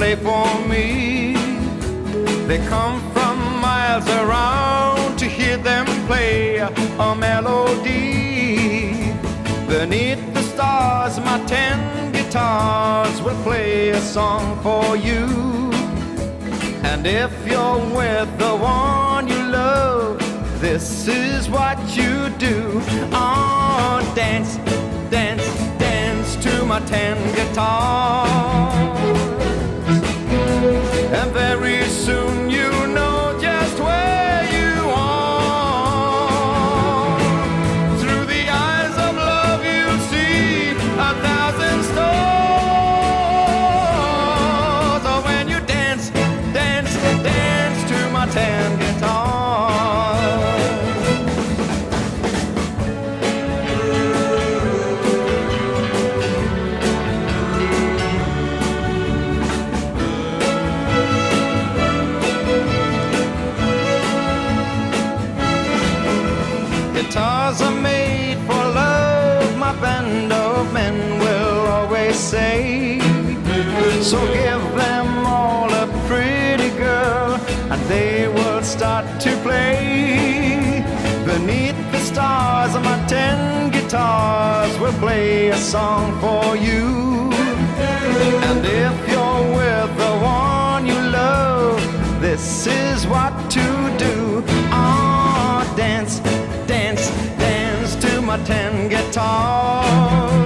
play for me. They come from miles around to hear them play a melody. Beneath the stars, my 10 guitars will play a song for you. And if you're with the one you love, this is what you do. Oh, dance, dance, dance to my 10 guitars. And very soon you know just where you are. Through the eyes of love you'll see 1,000 stars. Oh, when you dance, dance, dance to my 10 guitars. Guitars are made for love, my band of men will always say. So give them all a pretty girl and they will start to play. Beneath the stars, my 10 guitars will play a song for you. And if you're with the one you love, this is what to do. Oh, dance, dance, dance to my 10 guitars.